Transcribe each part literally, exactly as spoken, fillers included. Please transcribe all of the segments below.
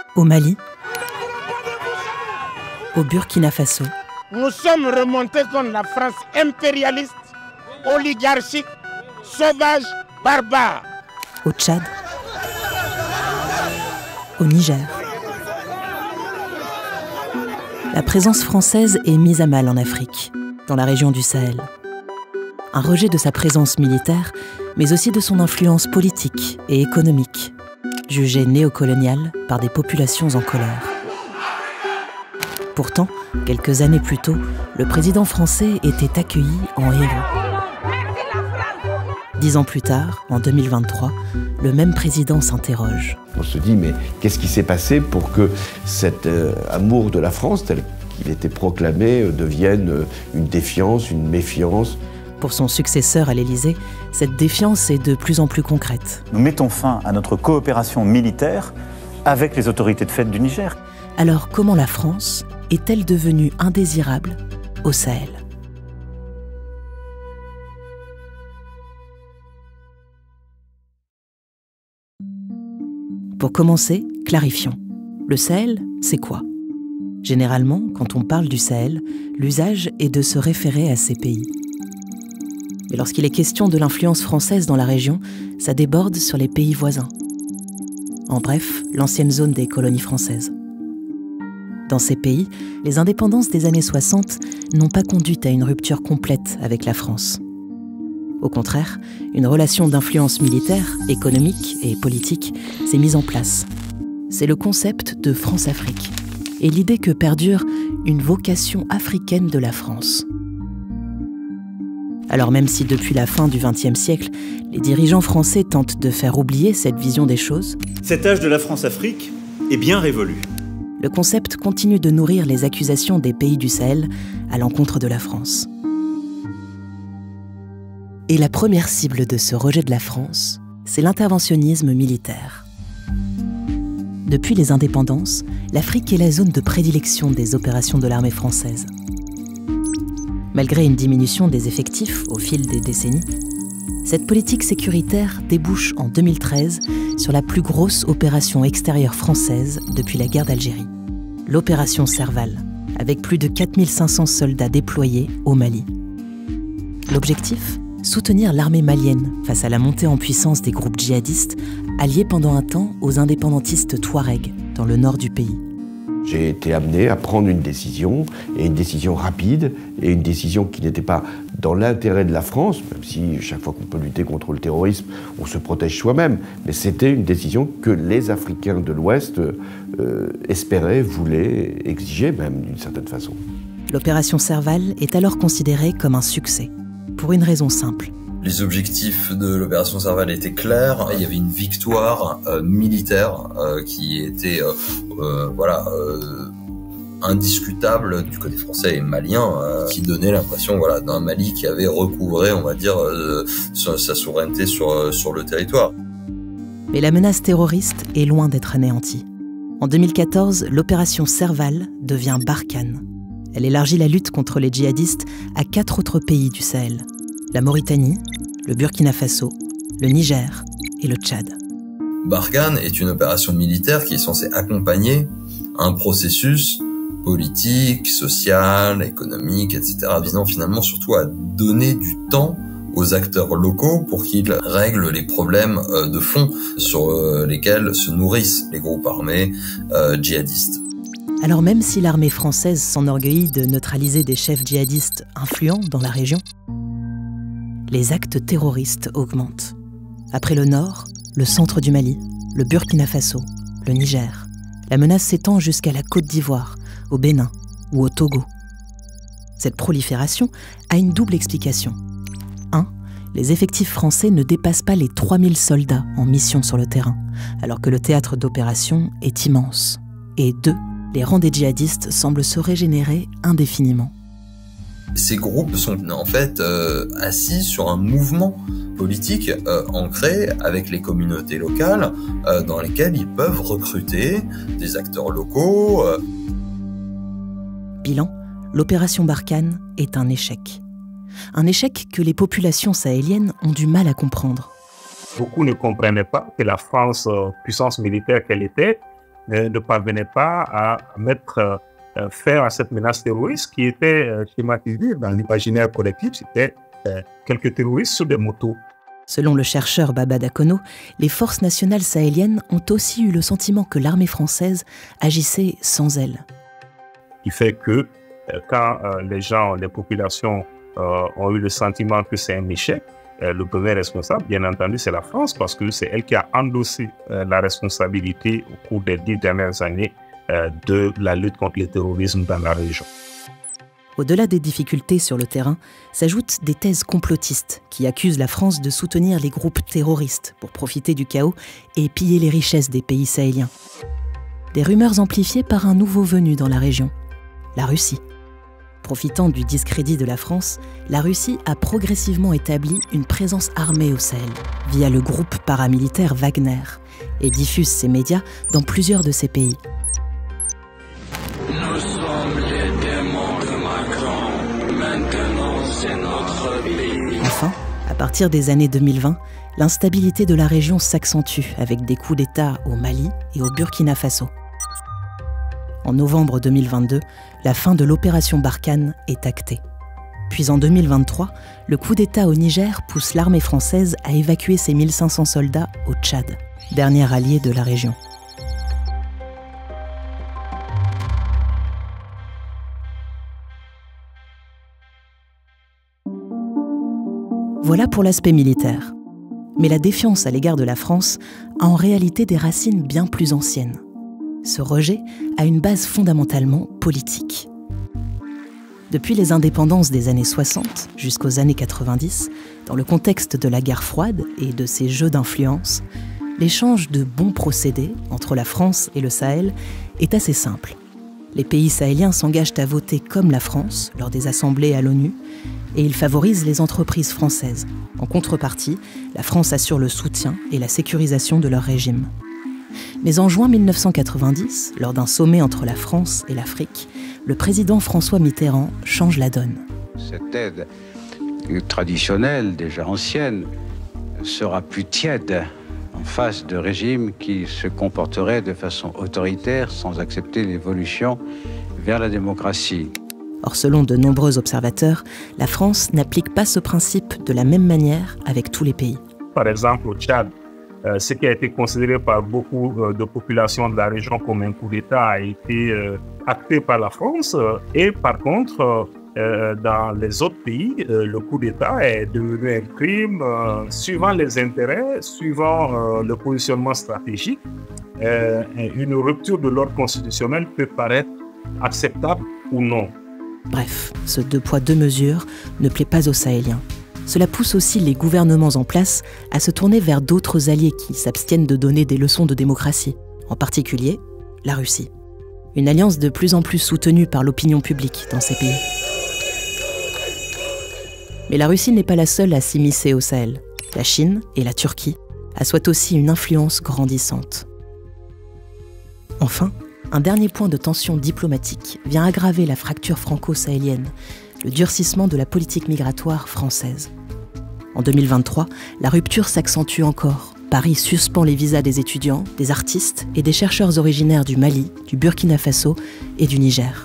Au Mali, au Burkina Faso. Nous sommes remontés contre la France impérialiste, oligarchique, sauvage, barbare. Au Tchad, au Niger. La présence française est mise à mal en Afrique, dans la région du Sahel. Un rejet de sa présence militaire, mais aussi de son influence politique et économique, jugée néocoloniale par des populations en colère. Pourtant, quelques années plus tôt, le président français était accueilli en héros. Dix ans plus tard, en deux mille vingt-trois, le même président s'interroge. On se dit, mais qu'est-ce qui s'est passé pour que cet euh, amour de la France, tel qu'il était proclamé, euh, devienne euh, une défiance, une méfiance? Pour son successeur à l'Élysée, cette défiance est de plus en plus concrète. Nous mettons fin à notre coopération militaire avec les autorités de fait du Niger. Alors comment la France est-elle devenue indésirable au Sahel ? Pour commencer, clarifions. Le Sahel, c'est quoi ? Généralement, quand on parle du Sahel, l'usage est de se référer à ces pays. Mais lorsqu'il est question de l'influence française dans la région, ça déborde sur les pays voisins. En bref, l'ancienne zone des colonies françaises. Dans ces pays, les indépendances des années soixante n'ont pas conduit à une rupture complète avec la France. Au contraire, une relation d'influence militaire, économique et politique s'est mise en place. C'est le concept de France-Afrique et l'idée que perdure une vocation africaine de la France. Alors même si depuis la fin du vingtième siècle, les dirigeants français tentent de faire oublier cette vision des choses, cet âge de la France-Afrique est bien révolu. Le concept continue de nourrir les accusations des pays du Sahel à l'encontre de la France. Et la première cible de ce rejet de la France, c'est l'interventionnisme militaire. Depuis les indépendances, l'Afrique est la zone de prédilection des opérations de l'armée française. Malgré une diminution des effectifs au fil des décennies, cette politique sécuritaire débouche en deux mille treize sur la plus grosse opération extérieure française depuis la guerre d'Algérie, l'opération Serval, avec plus de quatre mille cinq cents soldats déployés au Mali. L'objectif ? Soutenir l'armée malienne face à la montée en puissance des groupes djihadistes alliés pendant un temps aux indépendantistes touaregs dans le nord du pays. J'ai été amené à prendre une décision, et une décision rapide, et une décision qui n'était pas dans l'intérêt de la France, même si chaque fois qu'on peut lutter contre le terrorisme, on se protège soi-même, mais c'était une décision que les Africains de l'Ouest euh, espéraient, voulaient, exigeaient même d'une certaine façon. L'opération Serval est alors considérée comme un succès. Pour une raison simple. Les objectifs de l'opération Serval étaient clairs. Il y avait une victoire euh, militaire euh, qui était euh, euh, voilà euh, indiscutable du côté français et malien, euh, qui donnait l'impression voilà d'un Mali qui avait recouvré, on va dire, euh, sa souveraineté sur sur le territoire. Mais la menace terroriste est loin d'être anéantie. En deux mille quatorze, l'opération Serval devient Barkhane. Elle élargit la lutte contre les djihadistes à quatre autres pays du Sahel. La Mauritanie, le Burkina Faso, le Niger et le Tchad. Barkhane est une opération militaire qui est censée accompagner un processus politique, social, économique, et cetera, visant finalement surtout à donner du temps aux acteurs locaux pour qu'ils règlent les problèmes de fond sur lesquels se nourrissent les groupes armés euh, djihadistes. Alors même si l'armée française s'enorgueillit de neutraliser des chefs djihadistes influents dans la région, les actes terroristes augmentent. Après le nord, le centre du Mali, le Burkina Faso, le Niger, la menace s'étend jusqu'à la Côte d'Ivoire, au Bénin ou au Togo. Cette prolifération a une double explication. un. Les effectifs français ne dépassent pas les trois mille soldats en mission sur le terrain, alors que le théâtre d'opération est immense. Et deux. Les rangs des djihadistes semblent se régénérer indéfiniment. Ces groupes sont en fait euh, assis sur un mouvement politique euh, ancré avec les communautés locales euh, dans lesquelles ils peuvent recruter des acteurs locaux. Euh. Bilan, l'opération Barkhane est un échec. Un échec que les populations sahéliennes ont du mal à comprendre. Beaucoup ne comprenaient pas que la France, puissance militaire qu'elle était, ne, ne parvenait pas à mettre euh, fin à cette menace terroriste qui était euh, schématisée dans l'imaginaire collectif. C'était euh, quelques terroristes sur des motos. Selon le chercheur Baba Dakono, les forces nationales sahéliennes ont aussi eu le sentiment que l'armée française agissait sans elles. Qui fait que euh, quand euh, les gens, les populations euh, ont eu le sentiment que c'est un échec, euh, le premier responsable, bien entendu, c'est la France, parce que c'est elle qui a endossé euh, la responsabilité au cours des dix dernières années euh, de la lutte contre le terrorisme dans la région. Au-delà des difficultés sur le terrain, s'ajoutent des thèses complotistes qui accusent la France de soutenir les groupes terroristes pour profiter du chaos et piller les richesses des pays sahéliens. Des rumeurs amplifiées par un nouveau venu dans la région, la Russie. Profitant du discrédit de la France, la Russie a progressivement établi une présence armée au Sahel via le groupe paramilitaire Wagner et diffuse ses médias dans plusieurs de ces pays. Nous sommes les démons de Macron, maintenant c'est notre pays. Enfin, à partir des années deux mille vingt, l'instabilité de la région s'accentue avec des coups d'État au Mali et au Burkina Faso. En novembre deux mille vingt-deux, la fin de l'opération Barkhane est actée. Puis en deux mille vingt-trois, le coup d'État au Niger pousse l'armée française à évacuer ses mille cinq cents soldats au Tchad, dernier allié de la région. Voilà pour l'aspect militaire. Mais la défiance à l'égard de la France a en réalité des racines bien plus anciennes. Ce rejet a une base fondamentalement politique. Depuis les indépendances des années soixante jusqu'aux années quatre-vingt-dix, dans le contexte de la guerre froide et de ses jeux d'influence, l'échange de bons procédés entre la France et le Sahel est assez simple. Les pays sahéliens s'engagent à voter comme la France lors des assemblées à l'ONU et ils favorisent les entreprises françaises. En contrepartie, la France assure le soutien et la sécurisation de leur régime. Mais en juin mille neuf cent quatre-vingt-dix, lors d'un sommet entre la France et l'Afrique, le président François Mitterrand change la donne. Cette aide traditionnelle, déjà ancienne, sera plus tiède en face de régimes qui se comporteraient de façon autoritaire sans accepter l'évolution vers la démocratie. Or, selon de nombreux observateurs, la France n'applique pas ce principe de la même manière avec tous les pays. Par exemple, au Tchad, euh, ce qui a été considéré par beaucoup euh, de populations de la région comme un coup d'État a été euh, acté par la France. Euh, et par contre, euh, dans les autres pays, euh, le coup d'État est devenu un crime euh, suivant les intérêts, suivant euh, le positionnement stratégique. Euh, une rupture de l'ordre constitutionnel peut paraître acceptable ou non. Bref, ce deux poids deux mesures ne plaît pas aux Sahéliens. Cela pousse aussi les gouvernements en place à se tourner vers d'autres alliés qui s'abstiennent de donner des leçons de démocratie, en particulier la Russie. Une alliance de plus en plus soutenue par l'opinion publique dans ces pays. Mais la Russie n'est pas la seule à s'immiscer au Sahel. La Chine et la Turquie assoient aussi une influence grandissante. Enfin, un dernier point de tension diplomatique vient aggraver la fracture franco-sahélienne, le durcissement de la politique migratoire française. En deux mille vingt-trois, la rupture s'accentue encore. Paris suspend les visas des étudiants, des artistes et des chercheurs originaires du Mali, du Burkina Faso et du Niger.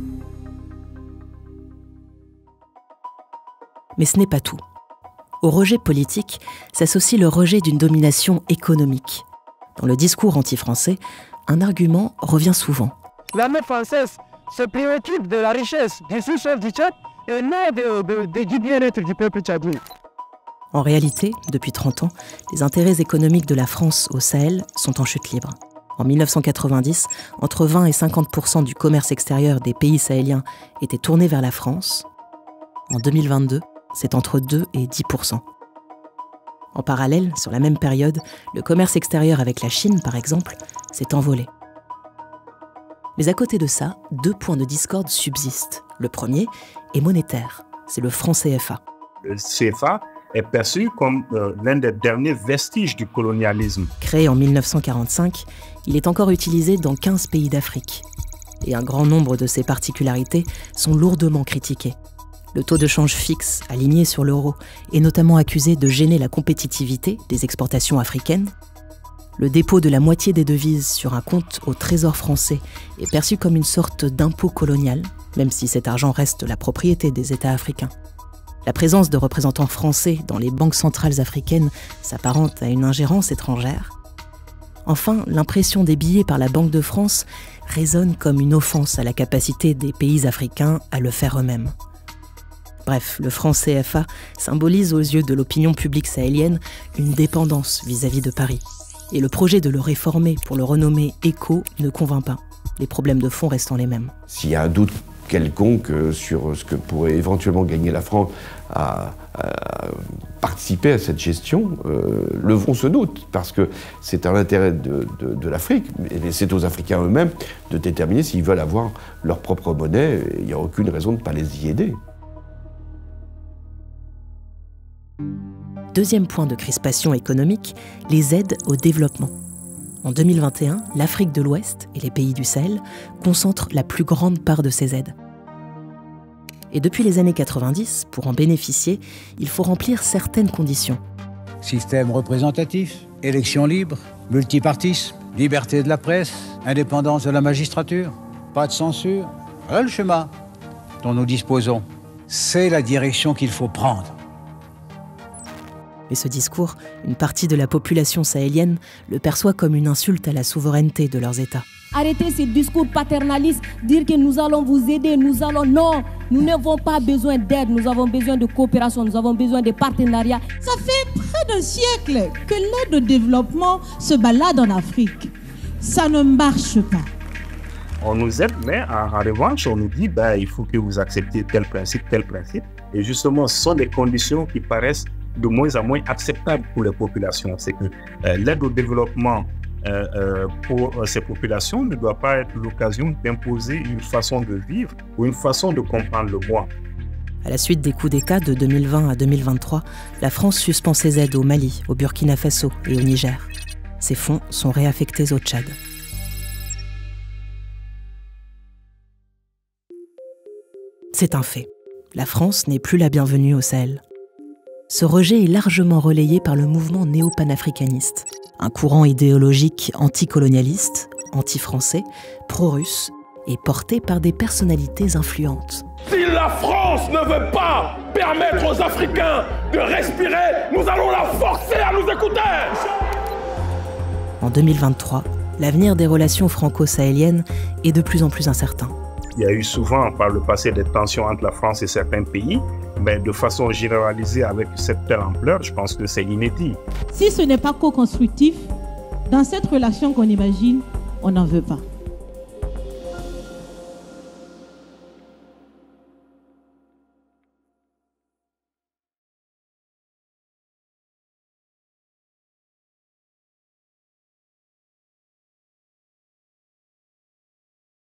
Mais ce n'est pas tout. Au rejet politique s'associe le rejet d'une domination économique. Dans le discours anti-français, un argument revient souvent. L'armée française se préoccupe de la richesse des sous-sols du Tchad et non de, de, de, du bien-être du peuple tchadien. En réalité, depuis trente ans, les intérêts économiques de la France au Sahel sont en chute libre. En mille neuf cent quatre-vingt-dix, entre vingt et cinquante pour cent du commerce extérieur des pays sahéliens était tourné vers la France. En deux mille vingt-deux, c'est entre deux et dix pour cent. En parallèle, sur la même période, le commerce extérieur avec la Chine, par exemple, s'est envolé. Mais à côté de ça, deux points de discorde subsistent. Le premier est monétaire, c'est le franc C F A. Le C F A est perçu comme euh, l'un des derniers vestiges du colonialisme. Créé en mille neuf cent quarante-cinq, il est encore utilisé dans quinze pays d'Afrique. Et un grand nombre de ses particularités sont lourdement critiquées. Le taux de change fixe, aligné sur l'euro, est notamment accusé de gêner la compétitivité des exportations africaines. Le dépôt de la moitié des devises sur un compte au Trésor français est perçu comme une sorte d'impôt colonial, même si cet argent reste la propriété des États africains. La présence de représentants français dans les banques centrales africaines s'apparente à une ingérence étrangère. Enfin, l'impression des billets par la Banque de France résonne comme une offense à la capacité des pays africains à le faire eux-mêmes. Bref, le franc C F A symbolise aux yeux de l'opinion publique sahélienne une dépendance vis-à-vis de Paris. Et le projet de le réformer pour le renommer ECO ne convainc pas, les problèmes de fond restant les mêmes. S'il y a un doute quelconque sur ce que pourrait éventuellement gagner la France à, à participer à cette gestion, euh, levons ce doute, parce que c'est à l'intérêt de, de, de l'Afrique, et c'est aux Africains eux-mêmes de déterminer s'ils veulent avoir leur propre monnaie. Il n'y a aucune raison de ne pas les y aider. Deuxième point de crispation économique, les aides au développement. En deux mille vingt et un, l'Afrique de l'Ouest et les pays du Sahel concentrent la plus grande part de ces aides. Et depuis les années quatre-vingt-dix, pour en bénéficier, il faut remplir certaines conditions. Système représentatif, élections libres, multipartisme, liberté de la presse, indépendance de la magistrature, pas de censure. Voilà le schéma dont nous disposons. C'est la direction qu'il faut prendre. Mais ce discours, une partie de la population sahélienne le perçoit comme une insulte à la souveraineté de leurs États. Arrêtez ces discours paternalistes, dire que nous allons vous aider, nous allons... Non, nous n'avons pas besoin d'aide, nous avons besoin de coopération, nous avons besoin de partenariat. Ça fait près d'un siècle que l'aide au développement se balade en Afrique. Ça ne marche pas. On nous aide, mais en, en revanche, on nous dit ben, il faut que vous acceptiez tel principe, tel principe. Et justement, ce sont des conditions qui paraissent de moins en moins acceptables pour les populations. C'est que euh, l'aide au développement euh, euh, pour euh, ces populations ne doit pas être l'occasion d'imposer une façon de vivre ou une façon de comprendre le moi. À la suite des coups d'État de deux mille vingt à deux mille vingt-trois, la France suspend ses aides au Mali, au Burkina Faso et au Niger. Ces fonds sont réaffectés au Tchad. C'est un fait. La France n'est plus la bienvenue au Sahel. Ce rejet est largement relayé par le mouvement néo-panafricaniste, un courant idéologique anticolonialiste, anti-français, pro-russe et porté par des personnalités influentes. Si la France ne veut pas permettre aux Africains de respirer, nous allons la forcer à nous écouter. En deux mille vingt-trois, l'avenir des relations franco-sahéliennes est de plus en plus incertain. Il y a eu souvent par le passé des tensions entre la France et certains pays, mais de façon généralisée avec cette telle ampleur, je pense que c'est inédit. Si ce n'est pas co-constructif, dans cette relation qu'on imagine, on n'en veut pas.